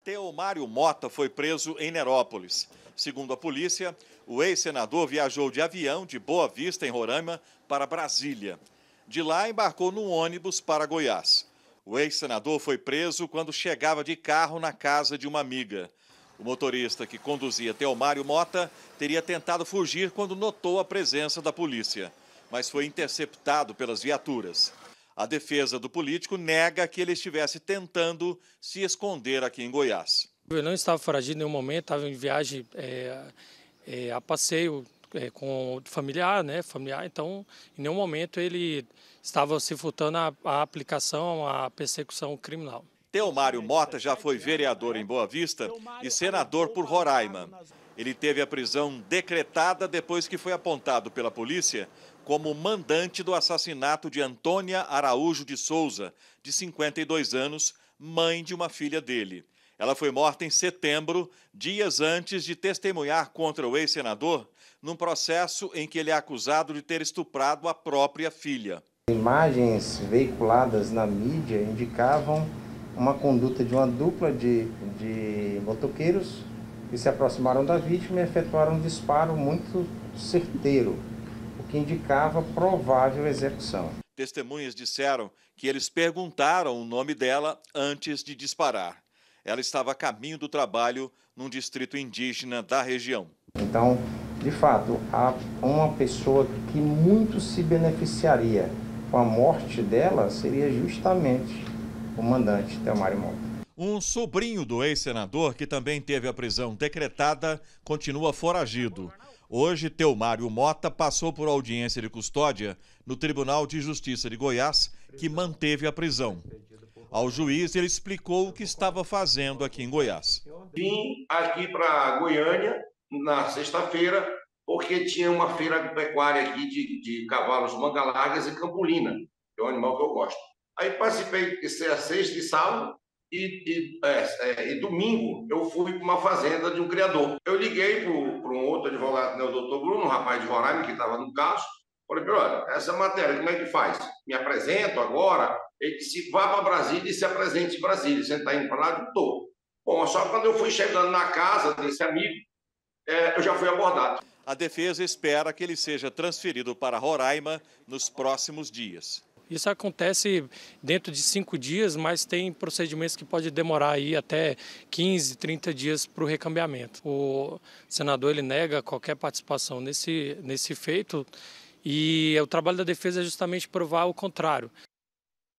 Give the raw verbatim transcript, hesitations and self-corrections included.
Teomário Mota foi preso em Nerópolis. Segundo a polícia, o ex-senador viajou de avião de Boa Vista, em Roraima, para Brasília. De lá, embarcou num ônibus para Goiás. O ex-senador foi preso quando chegava de carro na casa de uma amiga. O motorista que conduzia Teomário Mota teria tentado fugir quando notou a presença da polícia, mas foi interceptado pelas viaturas. A defesa do político nega que ele estivesse tentando se esconder aqui em Goiás. Ele não estava foragido em nenhum momento, estava em viagem é, é, a passeio é, com familiar, né, familiar, então em nenhum momento ele estava se furtando a, a aplicação, a persecução criminal. Teomário Mota já foi vereador em Boa Vista e senador por Roraima. Ele teve a prisão decretada depois que foi apontado pela polícia como mandante do assassinato de Antônia Araújo de Souza, de cinquenta e dois anos, mãe de uma filha dele. Ela foi morta em setembro, dias antes de testemunhar contra o ex-senador, num processo em que ele é acusado de ter estuprado a própria filha. Imagens veiculadas na mídia indicavam uma conduta de uma dupla de, de motoqueiros que se aproximaram da vítima e efetuaram um disparo muito certeiro, o que indicava provável execução. Testemunhas disseram que eles perguntaram o nome dela antes de disparar. Ela estava a caminho do trabalho num distrito indígena da região. Então, de fato, há uma pessoa que muito se beneficiaria com a morte dela seria justamente o mandante, Teomário Mota. Um sobrinho do ex-senador, que também teve a prisão decretada, continua foragido. Hoje, Teomário Mota passou por audiência de custódia no Tribunal de Justiça de Goiás, que manteve a prisão. Ao juiz, ele explicou o que estava fazendo aqui em Goiás. Vim aqui para Goiânia na sexta-feira, porque tinha uma feira agropecuária aqui de, de cavalos manga-largas e campolina, que é um animal que eu gosto. Aí participei de sexta e sábado, e, e, é, é, e domingo eu fui para uma fazenda de um criador. Eu liguei para um outro advogado, né, o doutor Bruno, um rapaz de Roraima que estava no caso. Falei, olha, essa matéria, como é que faz? Me apresento agora? Ele disse, vá para Brasília e se apresente em Brasília. Você está indo para lá? Eu estou. Bom, só quando eu fui chegando na casa desse amigo, é, eu já fui abordado. A defesa espera que ele seja transferido para Roraima nos próximos dias. Isso acontece dentro de cinco dias, mas tem procedimentos que podem demorar aí até quinze, trinta dias para o recambiamento. O senador ele nega qualquer participação nesse, nesse feito e o trabalho da defesa é justamente provar o contrário.